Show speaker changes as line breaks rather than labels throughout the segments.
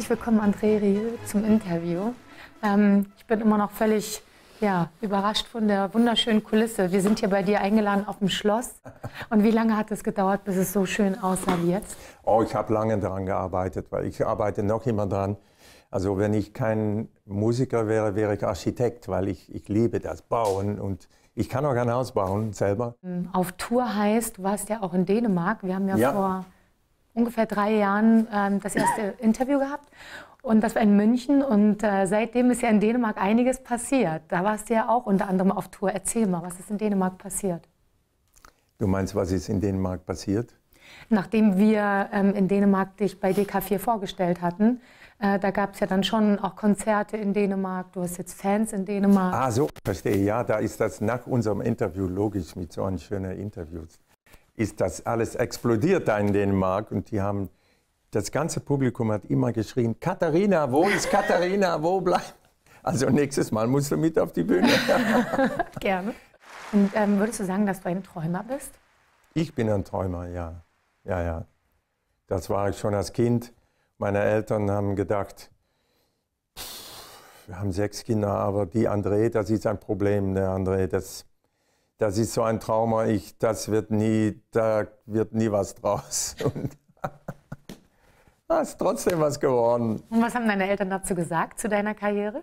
willkommen, André Rieu, zum Interview. Ich bin immer noch völlig überrascht von der wunderschönen Kulisse. Wir sind hier bei dir eingeladen auf dem Schloss. Und wie lange hat es gedauert, bis es so schön aussah wie jetzt?
Oh, ich habe lange daran gearbeitet, weil ich arbeite noch immer dran. Also wenn ich kein Musiker wäre, wäre ich Architekt, weil ich liebe das Bauen und ich kann auch ein Haus bauen selber.
Auf Tour heißt, du warst ja auch in Dänemark. Wir haben ja vor ungefähr 3 Jahren das erste Interview gehabt. Und das war in München und seitdem ist ja in Dänemark einiges passiert. Da warst du ja auch unter anderem auf Tour. Erzähl mal, was ist in Dänemark passiert?
Du meinst, was ist in Dänemark passiert?
Nachdem wir in Dänemark dich bei DK4 vorgestellt hatten, da gab es ja dann schon auch Konzerte in Dänemark. Du hast jetzt Fans in Dänemark.
Ah, so, verstehe. Ja, da ist das nach unserem Interview logisch, mit so einem schönen Interview, ist das alles explodiert da in Dänemark und die haben... Das ganze Publikum hat immer geschrien, Katharina, wo ist Katharina, wo bleibt? Also nächstes Mal musst du mit auf die Bühne.
Gerne. Und würdest du sagen, dass du ein Träumer bist?
Ich bin ein Träumer, ja. Ja. Das war ich schon als Kind. Meine Eltern haben gedacht, wir haben 6 Kinder, aber die André, das ist ein Problem, der André, das ist so ein Trauma, da wird nie was draus. Und ist trotzdem was geworden.
Und was haben deine Eltern dazu gesagt, zu deiner Karriere?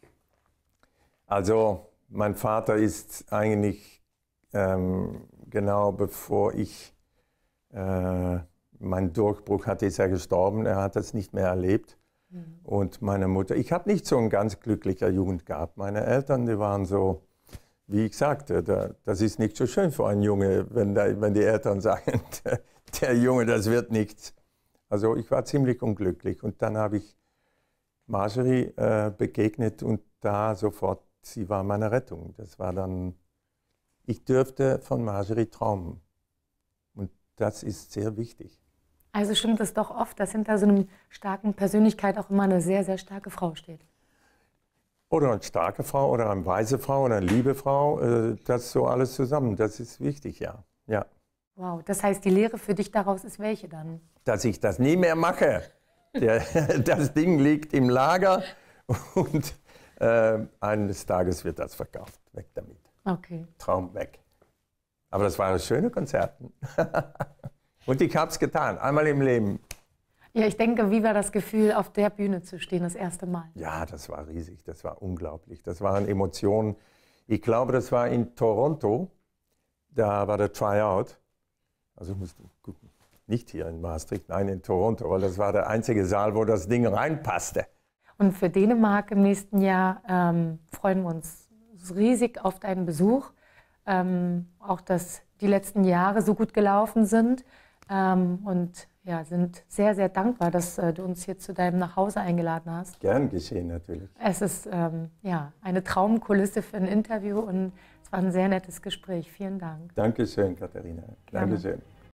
Also, mein Vater ist eigentlich, genau bevor ich meinen Durchbruch hatte, ist er gestorben. Er hat das nicht mehr erlebt. Und meine Mutter, ich habe nicht so eine ganz glückliche Jugend gehabt. Meine Eltern, die waren so, wie ich sagte, das ist nicht so schön für einen Junge, wenn die Eltern sagen, der Junge, das wird nichts. Also ich war ziemlich unglücklich und dann habe ich Marjorie begegnet und da sofort, sie war meine Rettung. Das war dann, ich dürfte von Marjorie träumen und das ist sehr wichtig.
Also stimmt es doch oft, dass hinter so einer starken Persönlichkeit auch immer eine sehr, sehr starke Frau steht.
Oder eine starke Frau oder eine weise Frau oder eine liebe Frau, das so alles zusammen, das ist wichtig, ja.
Wow, das heißt, die Lehre für dich daraus ist welche dann?
Dass ich das nie mehr mache. Das Ding liegt im Lager und eines Tages wird das verkauft. Weg damit.
Okay.
Traum weg. Aber das waren schöne Konzerte. Und ich habe es getan, einmal im Leben.
Ja, ich denke, wie war das Gefühl, auf der Bühne zu stehen, das erste Mal?
Ja, das war riesig, das war unglaublich. Das waren Emotionen. Ich glaube, das war in Toronto, da war der Tryout. Also nicht hier in Maastricht, nein, in Toronto, weil das war der einzige Saal, wo das Ding reinpasste.
Und für Dänemark im nächsten Jahr freuen wir uns riesig auf deinen Besuch. Auch, dass die letzten Jahre so gut gelaufen sind. Und ja, sind sehr, sehr dankbar, dass du uns hier zu deinem Nachhause eingeladen hast.
Gern geschehen, natürlich.
Es ist eine Traumkulisse für ein Interview und es war ein sehr nettes Gespräch. Vielen Dank.
Dankeschön, Katharina. Dankeschön.